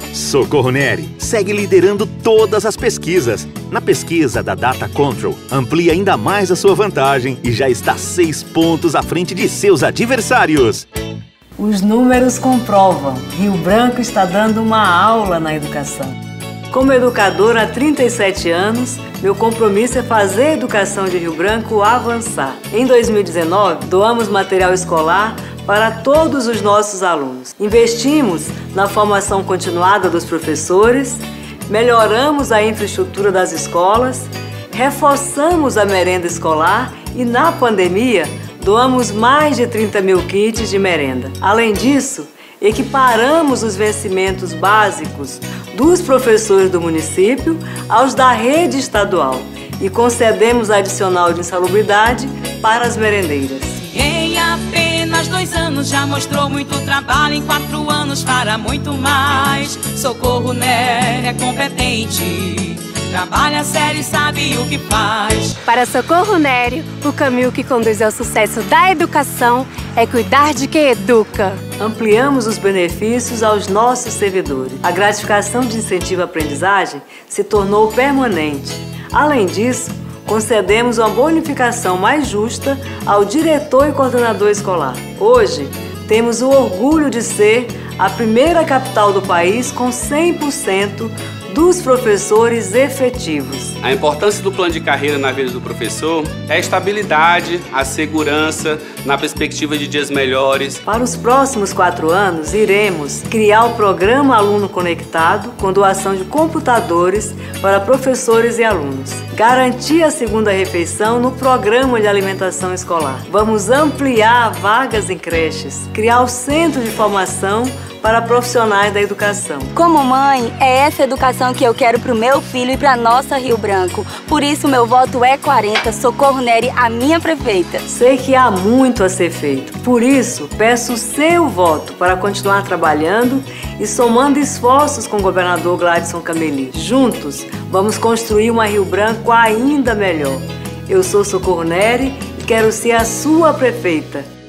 Socorro Nery segue liderando todas as pesquisas. Na pesquisa da Data Control, amplia ainda mais a sua vantagem e já está 6 pontos à frente de seus adversários. Os números comprovam. Rio Branco está dando uma aula na educação. Como educadora há 37 anos, meu compromisso é fazer a educação de Rio Branco avançar. Em 2019, doamos material escolar para todos os nossos alunos. Investimos na formação continuada dos professores, melhoramos a infraestrutura das escolas, reforçamos a merenda escolar e, na pandemia, doamos mais de 30 mil kits de merenda. Além disso, equiparamos os vencimentos básicos dos professores do município aos da rede estadual e concedemos adicional de insalubridade para as merendeiras. Em apenas 2 anos já mostrou muito trabalho, em 4 anos fará muito mais. Socorro Nery é competente, trabalha sério e sabe o que faz. Para Socorro Nery, o caminho que conduz ao sucesso da educação é cuidar de quem educa. Ampliamos os benefícios aos nossos servidores. A gratificação de incentivo à aprendizagem se tornou permanente. Além disso, concedemos uma bonificação mais justa ao diretor e coordenador escolar. Hoje, temos o orgulho de ser a primeira capital do país com 100% dos professores efetivos. A importância do plano de carreira na vida do professor é a estabilidade, a segurança, na perspectiva de dias melhores. Para os próximos 4 anos, iremos criar o programa Aluno Conectado, com doação de computadores para professores e alunos. Garantir a segunda refeição no programa de alimentação escolar. Vamos ampliar vagas em creches, criar o centro de formação para profissionais da educação. Como mãe, é essa educação que eu quero para o meu filho e para nossa Rio Branco. Por isso, meu voto é 40, Socorro Nery, a minha prefeita. Sei que há muito a ser feito. Por isso, peço o seu voto para continuar trabalhando e somando esforços com o governador Gladson Cameli. Juntos, vamos construir uma Rio Branco ainda melhor. Eu sou Socorro Nery e quero ser a sua prefeita.